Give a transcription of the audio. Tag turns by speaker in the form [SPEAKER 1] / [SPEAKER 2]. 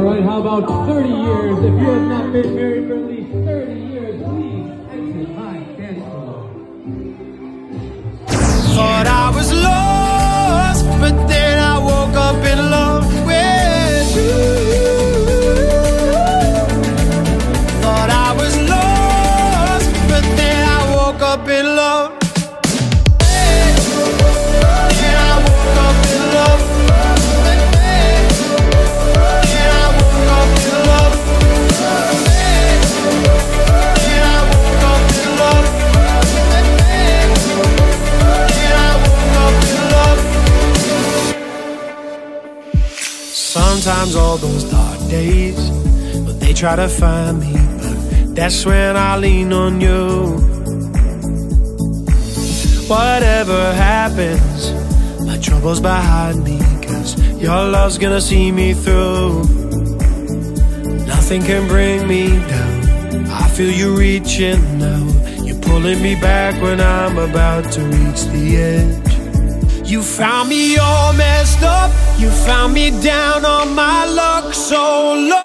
[SPEAKER 1] Alright, how about 30 years? If you have not been married for at least 30 years, please exit my dance floor.
[SPEAKER 2] Thought I was lost, but then I woke up in love with you. Thought I was lost, but then I woke up in love. Then I woke up in love. Then I woke up in love. Then I woke up in love. Sometimes all those dark days, but they try to find me, but that's when I lean on you. Whatever happens, my trouble's behind me, 'cause your love's gonna see me through. Nothing can bring me down, I feel you reaching now. You're pulling me back when I'm about to reach the edge. You found me all messed up, you found me down on my luck so low.